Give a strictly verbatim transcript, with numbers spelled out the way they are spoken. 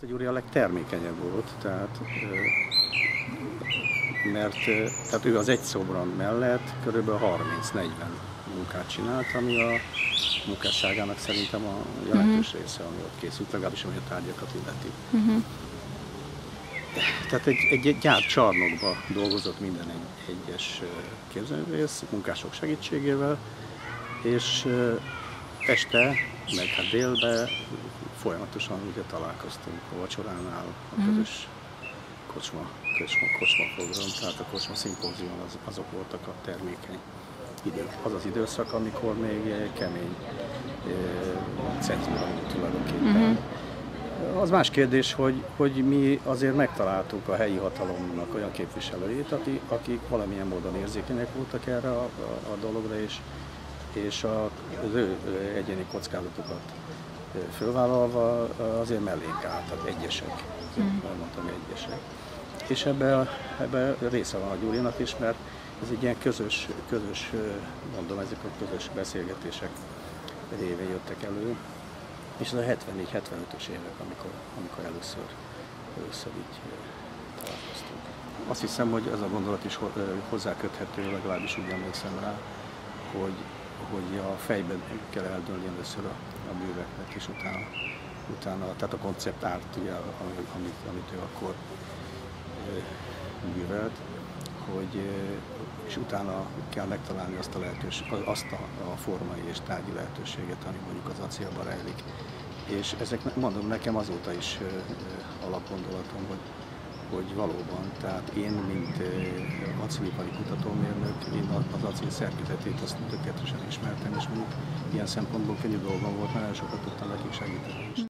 A Gyuri a legtermékenyebb volt, tehát, mert tehát ő az egy szobron mellett körülbelül harminc-negyven munkát csinált, ami a munkásságának szerintem a jelentős uh-huh. része, ami ott készült, legalábbis ami a tárgyakat illeti. Uh-huh. Tehát egy, egy, egy gyárcsarnokban dolgozott minden egy, egyes képzőművész, munkások segítségével, és este, meg hát délben folyamatosan ugye találkoztunk a vacsoránál, a közös kocsma, kocsma, kocsma program, tehát a kocsma szimpózion, az, azok voltak a termékeny idők. Az az időszak, amikor még kemény e, cenzúra volt tulajdonképpen. Uh-huh. Az más kérdés, hogy, hogy mi azért megtaláltuk a helyi hatalomnak olyan képviselőjét, akik, akik valamilyen módon érzékenyek voltak erre a, a, a dologra, és, és a, az ő egyéni kockázatokat fölvállalva azért mellénk álltak egyesek, mm. mondtam egyesek. És ebben ebbe része van a Gyurinak is, mert ez egy ilyen közös, közös, mondom, ezek a közös beszélgetések révén jöttek elő. És ez a hetvennégy hetvenötös évek, amikor, amikor először, először így találkoztunk. Azt hiszem, hogy ez a gondolat is hozzáköthető, legalábbis úgy emlékszem rá, hogy hogy a fejben kell eldőlni először a, a műveknek, és utána, utána, tehát a konceptárt, ugye, amit, amit ő akkor e, művelt, hogy, e, és utána kell megtalálni azt a, lehetős, azt a, a formai és tárgyi lehetőséget, ami mondjuk az acélban rejlik. És ezek, mondom, nekem azóta is e, e, alapgondolatom, hogy hogy valóban, tehát én, mint uh, acélipari kutatómérnök, én az acél szerkezetét azt tökéletesen ismertem, és mondjuk ilyen szempontból könnyű dolgom volt, nagyon sokat tudtam nekik segíteni is.